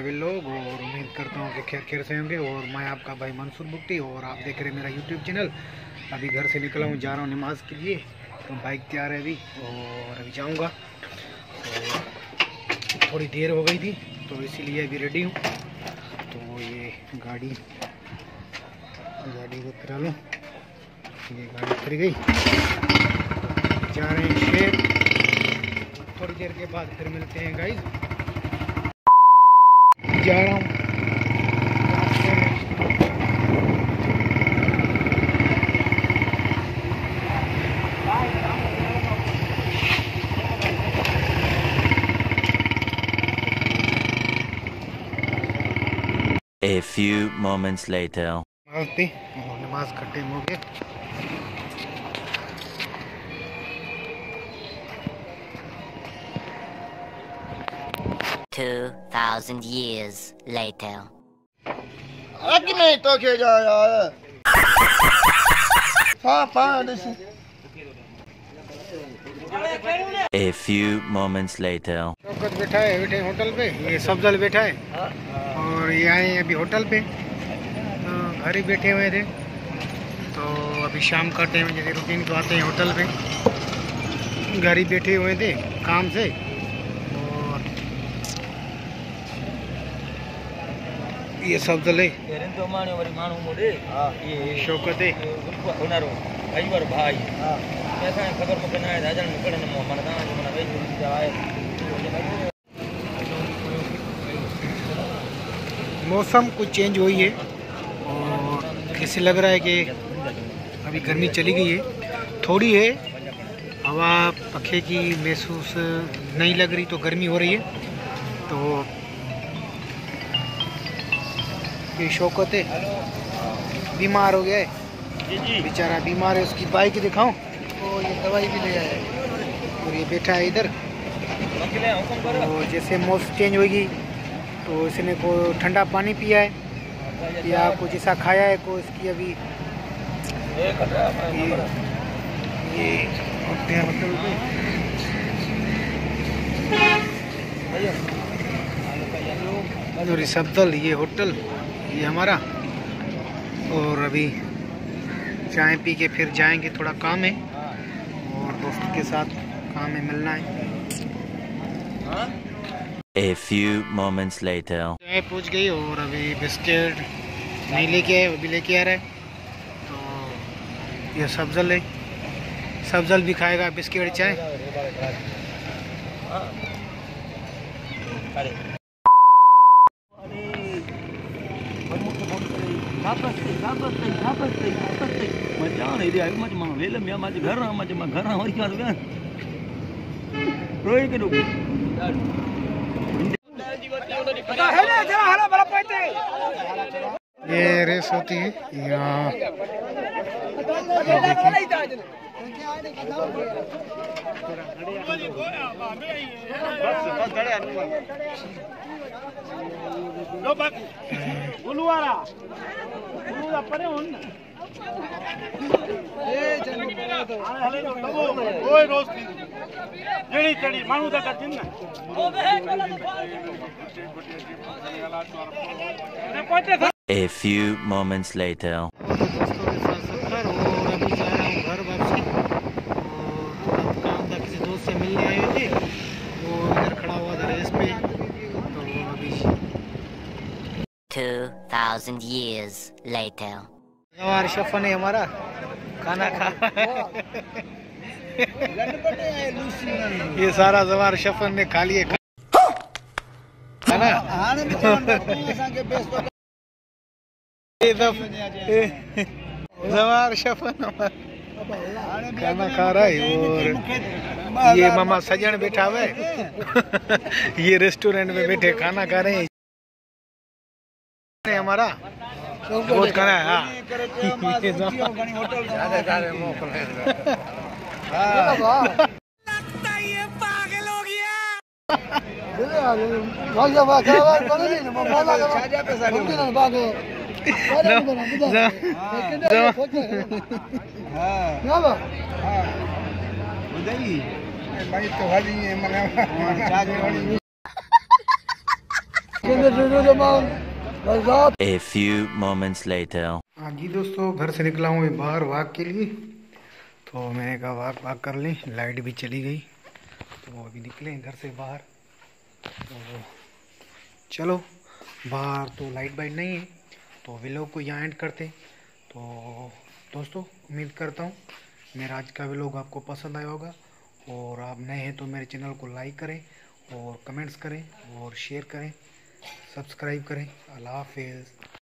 वे लोग, और उम्मीद करता हूँ कि खैर खैर से होंगे। और मैं आपका भाई मंसूर बुट्टी, और आप देख रहे हैं मेरा यूट्यूब चैनल। अभी घर से निकला हूँ, जा रहा हूँ नमाज़ के लिए। तो बाइक तैयार है अभी, और अभी जाऊँगा। तो थोड़ी देर हो गई थी, तो इसीलिए अभी रेडी हूँ। तो ये गाड़ी को फिरा लूँ। ये गाड़ी फिर गई, जा रहे हैं शेर। थोड़ी देर के बाद फिर मिलते हैं गाइस। जा रहा हूँ। A few moments later. नमाज का टाइम हो गया। 2000 years later. Aqui me toque já. A few moments later. Shaukat बैठा है होटल पे, ये सफजल बैठा है, और ये आए अभी होटल पे। घर ही बैठे हुए थे, तो अभी शाम का टाइम, जैसे रूटीन तो आते हैं होटल पे, घर ही बैठे हुए थे काम से। और ये सफजल है, शौकत है, भाई मौसम कुछ चेंज हुई है, और ऐसे लग रहा है कि अभी गर्मी चली गई है। थोड़ी है हवा पखे की महसूस नहीं लग रही, तो गर्मी हो रही है। तो ये शौकत है, बीमार हो गया है बेचारा, बीमार है। उसकी बाइक दिखाऊं, तो ये दवाई भी ले आया है, और ये बैठा है इधर। तो जैसे मौसम चेंज होगी, तो इसने को ठंडा पानी पिया है या कुछ ऐसा खाया है को इसकी अभी ये होते हैं होटल पे। और सफदल, ये होटल ये हमारा। और अभी चाय पी के फिर जाएंगे, थोड़ा काम है, और दोस्त के साथ काम में मिलना है। A few moments later. चाय पहुंच गई, और अभी बिस्किट नहीं लेके आए, वो भी लेके आ रहा है। तो ये सफजल है, सफजल भी खाएगा बिस्किट चाय। ये रेस होती है यहाँ, A few moments later. दोस्तों के साथ सफर, और अभी जा रहा हूँ घर वापसी। और काम था, किसी दोस्त से मिलने आए थे, वो इधर खड़ा हुआ था रेस पे। तो अभी 2000 years later. जवार शफन है हमारा, खाना खा ये सारा जवार शफन ने खा लिए खाना। जवार शफन खाना खा रहा है, और ये मामा सजन बैठा हुआ है ये रेस्टोरेंट में बैठे खाना खा रहे हैं। हमारा बहुत खाना है। A few moments later. हाँ जी दोस्तों, घर से निकला हूँ बाहर वॉक के लिए। तो मैंने कहा वॉक कर लें, लाइट भी चली गई तो अभी निकले घर से बाहर। तो चलो, बाहर तो लाइट वाइट नहीं है तो व्लॉग को यहाँ एंड करते। तो दोस्तों, उम्मीद करता हूँ मेरा आज का व्लॉग आपको पसंद आया होगा, और आप नए हैं तो मेरे चैनल को लाइक करें और कमेंट्स करें और शेयर करें, सब्सक्राइब करें। अल्लाह हाफिज़।